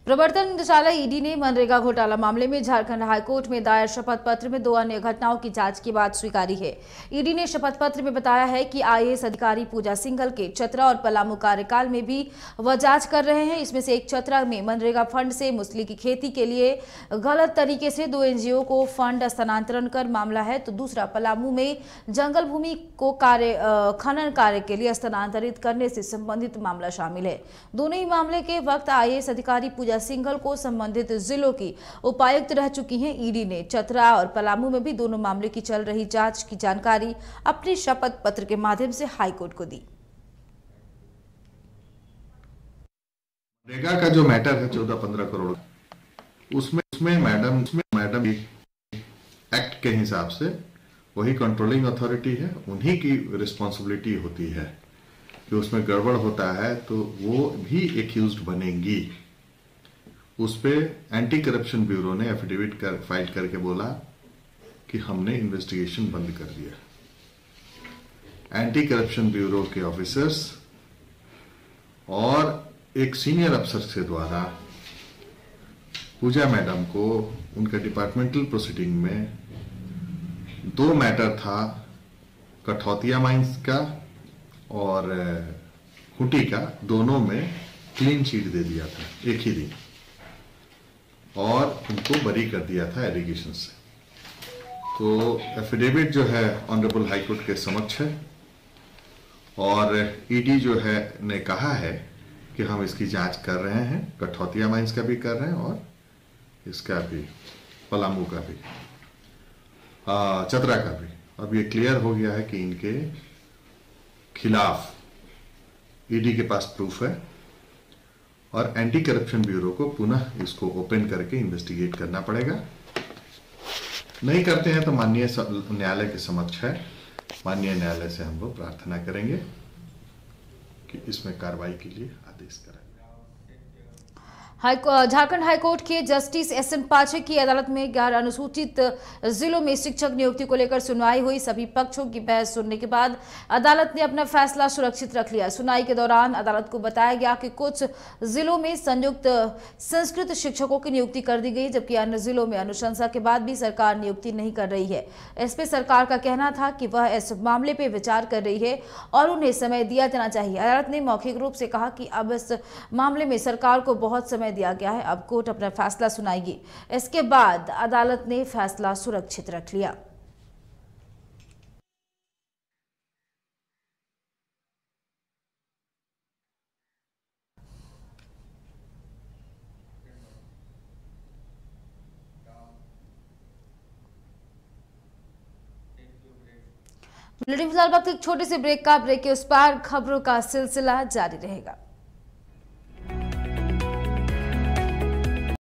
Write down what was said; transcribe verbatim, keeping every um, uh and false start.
प्रवर्तन निदेशालय ईडी ने मनरेगा घोटाला मामले में झारखंड हाईकोर्ट में दायर शपथ पत्र में दो अन्य घटनाओं की जांच की बात स्वीकारी है। ईडी ने शपथ पत्र में बताया है कि आईएएस अधिकारी पूजा सिंघल के चतरा और पलामू कार्यकाल में भी वह जांच कर रहे हैं। इसमें से एक चतरा में मनरेगा फंड से मूसली की खेती के लिए गलत तरीके से दो एनजीओ को फंड हस्तांतरण कर मामला है, तो दूसरा पलामू में जंगल भूमि को कार्य खनन कार्य के लिए हस्तांतरित करने से संबंधित मामला शामिल है। दोनों ही मामले के वक्त आईएएस अधिकारी पूजा सिंघल को संबंधित जिलों की उपायुक्त रह चुकी हैं। ईडी ने चतरा और पलामू में भी दोनों मामले की चल रही जांच की जानकारी अपने शपथ पत्र के माध्यम से हाईकोर्ट को दी। मनरेगा का जो मैटर है चौदह पंद्रह करोड़, उसमें उसमें मैडम उसमें मैडम एक्ट के हिसाब से वही कंट्रोलिंग अथॉरिटी है, उन्हीं की रिस्पॉन्सिबिलिटी होती है कि उसमें गड़बड़ होता है तो वो भी एक्यूज्ड बनेंगी। उस पे एंटी करप्शन ब्यूरो ने एफिडेविट कर फाइल करके बोला कि हमने इन्वेस्टिगेशन बंद कर दिया। एंटी करप्शन ब्यूरो के ऑफिसर्स और एक सीनियर अफसर के द्वारा पूजा मैडम को उनका डिपार्टमेंटल प्रोसीडिंग में दो मैटर था, कठौतिया माइंस का और हुटी का, दोनों में क्लीन चीट दे दिया था एक ही दिन और उनको बरी कर दिया था एलिगेशन से। तो एफिडेविट जो है ऑनरेबल हाईकोर्ट के समक्ष है और ईडी जो है ने कहा है कि हम इसकी जांच कर रहे हैं, कठौतिया माइंस का भी कर रहे हैं और इसका भी, पलामू का भी, आ, चतरा का भी। अब ये क्लियर हो गया है कि इनके खिलाफ ईडी के पास प्रूफ है और एंटी करप्शन ब्यूरो को पुनः इसको ओपन करके इन्वेस्टिगेट करना पड़ेगा। नहीं करते हैं तो माननीय न्यायालय के समक्ष है, माननीय न्यायालय से हम लोग प्रार्थना करेंगे कि इसमें कार्रवाई के लिए आदेश करें। झारखंड हाईकोर्ट के जस्टिस एस एन पाठक की अदालत में ग्यारह अनुसूचित जिलों में शिक्षक नियुक्ति को लेकर सुनवाई हुई। सभी पक्षों की बहस सुनने के बाद अदालत ने अपना फैसला सुरक्षित रख लिया। सुनवाई के दौरान अदालत को बताया गया कि कुछ जिलों में संयुक्त संस्कृत शिक्षकों की नियुक्ति कर दी गई, जबकि अन्य जिलों में अनुशंसा के बाद भी सरकार नियुक्ति नहीं कर रही है। इस पे सरकार का कहना था कि वह इस मामले पर विचार कर रही है और उन्हें समय दिया जाना चाहिए। अदालत ने मौखिक रूप से कहा कि अब इस मामले में सरकार को बहुत समय दिया गया है, अब कोर्ट अपना फैसला सुनाएगी। इसके बाद अदालत ने फैसला सुरक्षित रख लिया। बुलेटिन फिलहाल वक्त एक छोटे से ब्रेक का, ब्रेक के उस पार खबरों का सिलसिला जारी रहेगा।